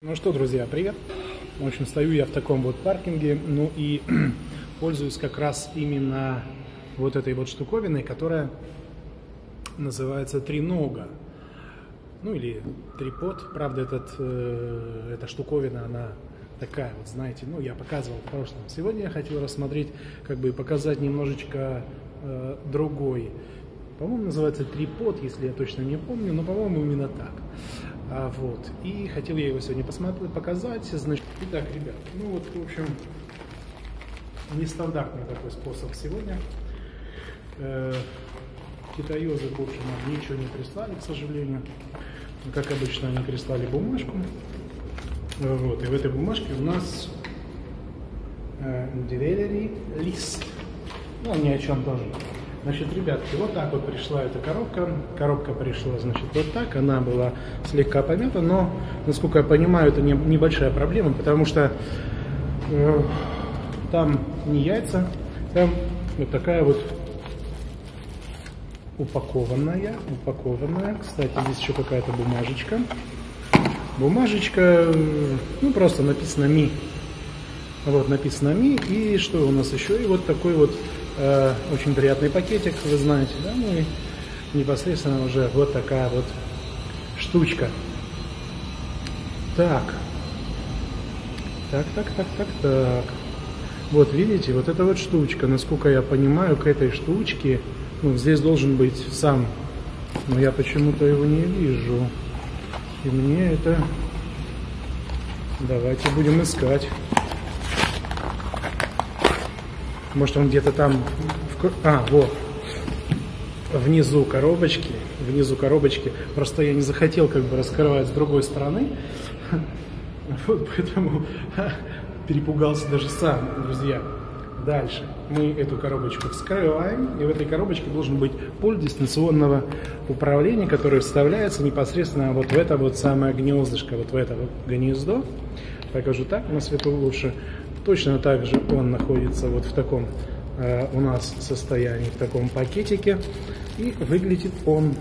Ну что, друзья, привет! В общем, стою я в таком вот паркинге, ну и пользуюсь как раз именно вот этой вот штуковиной, которая называется тренога. Ну или трипод. Правда, эта штуковина, она такая вот, знаете, ну я показывал в прошлом. Сегодня я хотел рассмотреть, как бы показать немножечко другой. По-моему, называется трипод, если я точно не помню, но, по-моему, именно так. Вот. И хотел я его сегодня показать. Значит, итак, ребят, ну вот, в общем, нестандартный такой способ сегодня. Китаёзы больше нам ничего не прислали, к сожалению. Как обычно, они прислали бумажку. Вот. И в этой бумажке у нас delivery list. Ну, ни о чем тоже. Значит, ребятки, вот так вот пришла эта коробка. Коробка пришла, значит, вот так. Она была слегка помята, но, насколько я понимаю, это небольшая проблема, потому что там не яйца, там вот такая вот упакованная. Кстати, здесь еще какая-то бумажечка. Бумажечка, ну, просто написано «Ми». Вот, написано «Ми». И что у нас еще? И вот такой вот очень приятный пакетик, вы знаете, да, ну и непосредственно уже вот такая вот штучка. Так. Вот видите, вот эта вот штучка, насколько я понимаю, к этой штучке, ну, здесь должен быть сам, но я почему-то его не вижу. И мне это... Давайте будем искать. Может, он где-то там... вот. Внизу коробочки. Просто я не захотел как бы раскрывать с другой стороны. Вот поэтому перепугался даже сам, друзья. Дальше мы эту коробочку вскрываем. И в этой коробочке должен быть пульт дистанционного управления, который вставляется непосредственно вот в это вот самое гнездышко. Вот в это вот гнездо. Покажу так, на свету лучше. Точно так же он находится вот в таком у нас состоянии, в таком пакетике. И выглядит он,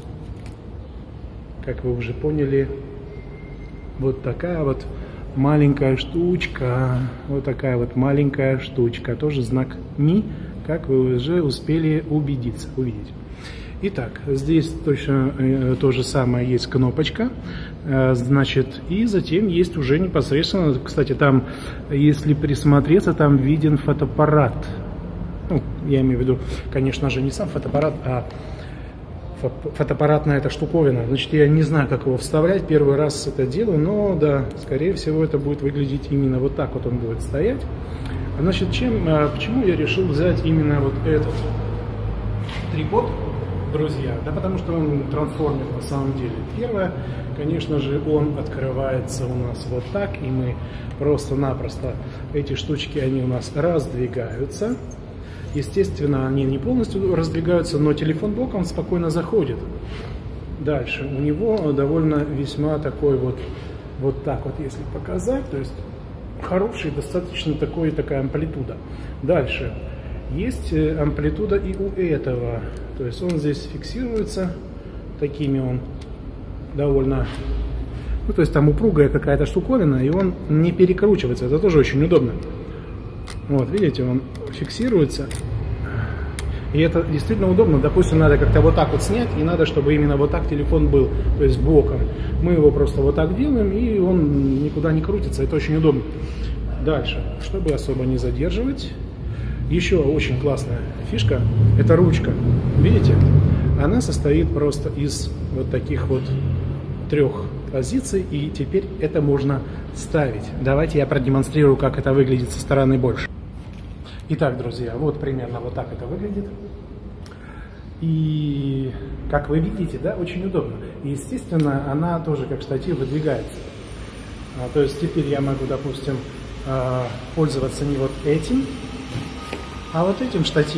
как вы уже поняли, вот такая вот маленькая штучка. Вот такая вот маленькая штучка. Тоже знак «Ми», как вы уже успели увидеть. Итак, здесь точно то же самое, есть кнопочка, значит, и затем есть уже непосредственно, кстати, там, если присмотреться, там виден фотоаппарат. Ну, я имею в виду, конечно же, не сам фотоаппарат, а фотоаппаратная эта штуковина. Значит, я не знаю, как его вставлять, первый раз это делаю, но, да, скорее всего, это будет выглядеть именно вот так вот он будет стоять. Значит, почему я решил взять именно вот этот трипод? Друзья, да потому что он трансформер на самом деле. Первое, конечно же, он открывается у нас вот так, и мы просто-напросто, эти штучки, они у нас раздвигаются. Естественно, они не полностью раздвигаются, но телефон боком спокойно заходит. Дальше, у него довольно весьма такой вот так вот, если показать, то есть хороший, достаточно такая амплитуда. Дальше. Есть амплитуда и у этого, то есть он здесь фиксируется, такими он довольно, ну то есть там упругая какая-то штуковина, и он не перекручивается, это тоже очень удобно. Вот, видите, он фиксируется, и это действительно удобно. Допустим, надо как-то вот так вот снять, и надо, чтобы именно вот так телефон был, то есть боком. Мы его просто вот так делаем, и он никуда не крутится, это очень удобно. Дальше, чтобы особо не задерживать. Еще очень классная фишка, это ручка, видите, она состоит просто из вот таких вот 3 позиций, и теперь это можно ставить. Давайте я продемонстрирую, как это выглядит со стороны больше. Итак, друзья, вот примерно вот так это выглядит. И, как вы видите, да, очень удобно. И, естественно, она тоже как штатив выдвигается. То есть теперь я могу, допустим, пользоваться не вот этим, а вот этим штативом.